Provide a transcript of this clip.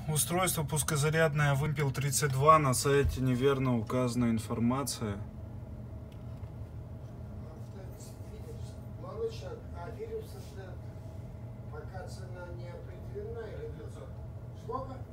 Устройство пускозарядное Вымпел 32. На сайте неверно указана информация. А вирус это пока цена не определена или 500? Сколько?